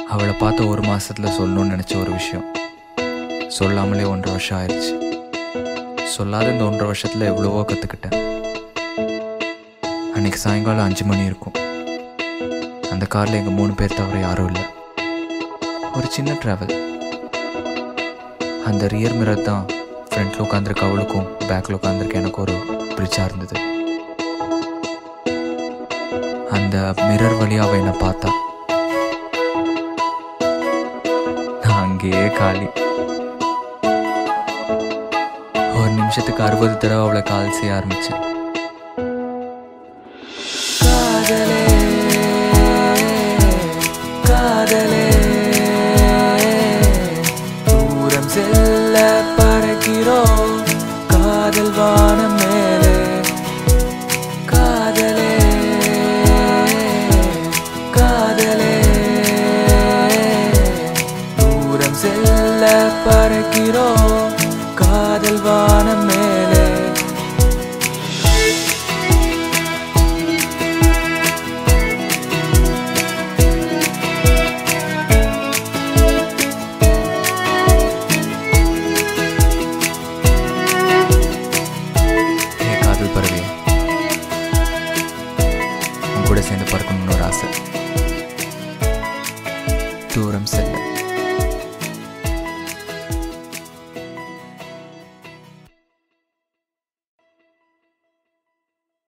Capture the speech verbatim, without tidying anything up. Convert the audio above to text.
அவளை பார்த்த ஒரு மாதத்தில் சொல்லணும்னு நினச்ச ஒரு விஷயம் சொல்லாமலே ஒன்றரை வருஷம் ஆயிடுச்சு. சொல்லாத இந்த ஒன்றரை வருஷத்தில் எவ்வளவோ கற்றுக்கிட்டேன். அன்றைக்கி சாயங்காலம் அஞ்சு மணி இருக்கும். அந்த காரில் எங்கள் மூணு பேர் தவிர யாரும் இல்லை. ஒரு சின்ன ட்ராவல். அந்த ரியர் மிரர் தான் ஃப்ரண்ட்டில் உட்காந்துருக்க அவளுக்கும் பேக்கில் உட்காந்துருக்க எனக்கு ஒரு பிரிட்ஜாக இருந்தது. அந்த மிரர் வழியாக அவள் என்னை பார்த்தா. நான் அங்கேயே காலி. ஒரு நிமிஷத்துக்கு அறுபது தடவை அவளை கால் செய்ய ஆரம்பித்தேன். காதலே காதலே தூரம் செல்ல பறக்கிறோம் காதல் வானம் மேலே. காதலே காதலே தூரம் செல்ல பறக்கிறோம் காதல் வானம் மேலே. பறவை உன் கூட சேர்ந்து பறக்கணும்னு ஒரு ஆசை. தூரம் செல்ல.